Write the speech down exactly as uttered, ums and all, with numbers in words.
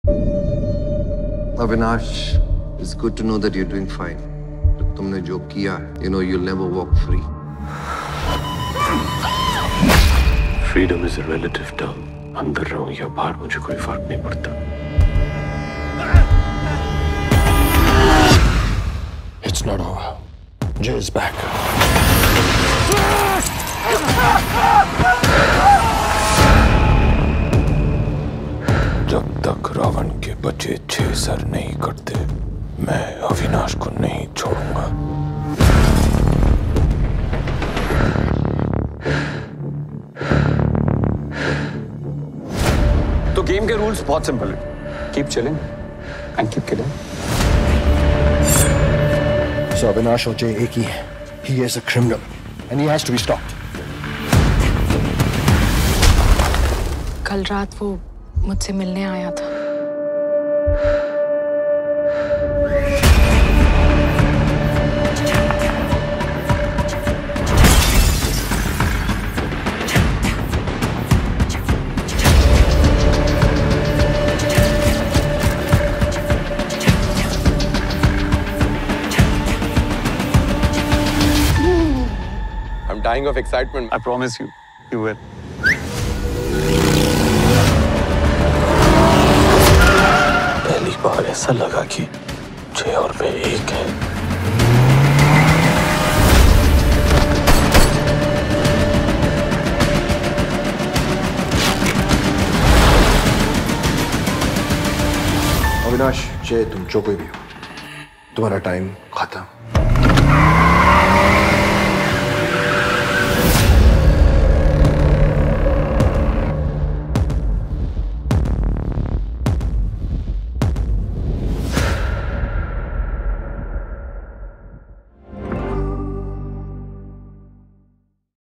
Avinash, it's good to know that you're doing fine. तुमने जो किया, you know you'll never walk free. Freedom is a relative term. अंदर रहूं या बाहर मुझे कोई फर्क नहीं पड़ता. It's not over. Jay is back. जब तक रावण के बचे छह सर नहीं कटते, मैं अविनाश को नहीं छोड़ूंगा. तो गेम के रूल्स बहुत सिंपल है. Keep chilling and keep killing. So Avinash और Jay एक ही है. He is a criminal and he has to be stopped. कल रात वो मुझसे मिलने आया था. I'm dying of excitement. I promise you, you will. पहली बार ऐसा लगा कि जय और मैं एक हैं. अविनाश, जय, तुम जो कोई भी हो, तुम्हारा टाइम खत्म.